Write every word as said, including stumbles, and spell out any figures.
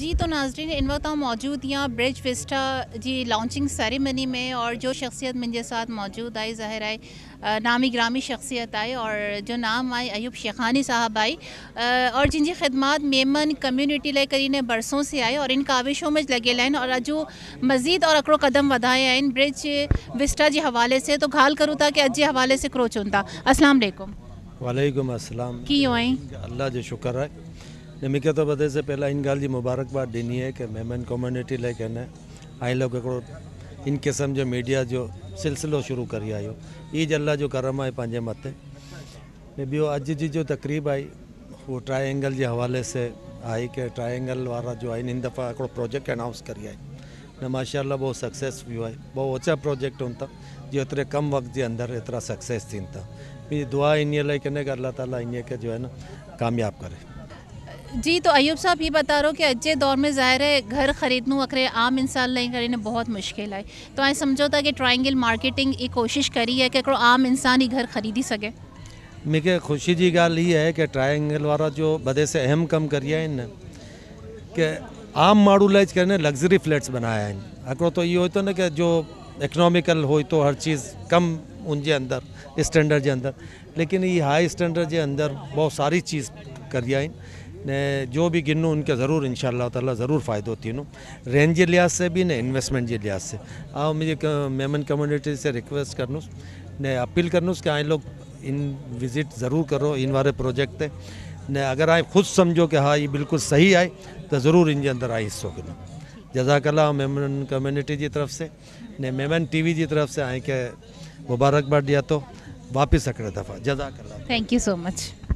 जी तो नाज़रीन इन वक्त हम मौजूद यहाँ ब्रिज विस्टा जी लॉन्चिंग सेरेमनी में, और जो शख्सियत मुझे साथ मौजूद आई ज़ाहिर है नामी ग्रामी शख्सियत आई, और जो नाम आई अयूब शेखानी साहब आई, और जिन जी खिदमात मेमन कम्यूनिटी ले करीने बरसों से आए और इन काविशों में लगे लाइन और अजो मज़ीद और अकड़ो कदम वधाए आइन ब्रिज विस्टा जी हवाले से। तो घाल करूँ था कि अजे हवाले से क्रोच उनता। अस्सलाम वालेकुम। वालेकुम अस्सलाम। की आई अल्लाह जो शुक्र है ने मूंखे तो बदे से पहला इन गाल की मुबारकबाद ॾिनी है कि मेमन कम्युनिटी लाइ कहने आई लोग इन किस्म जो मीडिया जो सिलसिलो शुरू करी आयो ई अल्लाह जो करम है पंहिंजे मथे। ने ॿियो अॼु जी जो तकरीब आई वो ट्रायंगल के हवाले से आई कि ट्रायंगल वारा जो आहिनि इन दफ़ा हिकिड़ो प्रोजेक्ट अनाउंस करी आई ने माशाल्लाह बहुत सक्सेस वियो आहे। बहुत ऊंचा प्रोजेक्ट हूंदा जो एतिरे कम वक्त के अंदर एतिरा सक्सेस थियनि था। मुंहिंजी दुआ इन लाइ कने कि अल्लाह ताला इन के जो है ना कामयाब करे। जी तो अयूब साहब ये बता रहे हो कि अज्जे दौर में ज़ाहिर है घर ख़रीदनू अखरे आम इंसान लाइ करीने बहुत मुश्किल है, तो ऐं समझो था कि ट्रायंगल मार्केटिंग ये कोशिश करी है कि हिकिड़ो आम इंसान ही घर ख़रीदी सके। मूंखे ख़ुशी जी ॻाल्हि इहा है कि ट्रायंगल वारा जो बदे से अहम कम करिया आहिनि न कि आम माण्हू लाइ करे लग्ज़री फ्लैट्स बनाया आहिनि। हिकिड़ो तो इहो तो न कि जो इकनॉमिकल हो तो हर चीज़ कम उनके अंदर स्टैंडर्ड के अंदर, लेकिन ये हाई स्टैंडर्ड के अंदर बहुत सारी चीज़ करिया आहिनि ने जो भी गिनूँ उनके ज़रूर इंशाअल्लाह ताला ज़रूर फ़ायदो थींदो रेंज के लिहाज से भी ने इन्वेस्टमेंट के लिहाज से। आओ मुझे मेमन कम्युनिटी से रिक्वेस्ट करनूस ने अपील करनूस कि आई लोग इन विज़िट ज़रूर करो इन वाले प्रोजेक्ट ते ने अगर आई खुद समझो कि हाँ ये बिल्कुल सही आए तो ज़रूर इन अंदर आई हिस्सों गिनो। जज़ाकल्लाह मेमन कम्युनिटी की तरफ से ने मेमन टीवी की तरफ से आए के मुबारकबाद दिया तो वापस अकड़े दफ़ा जज़ाकल्लाह। Thank you so much.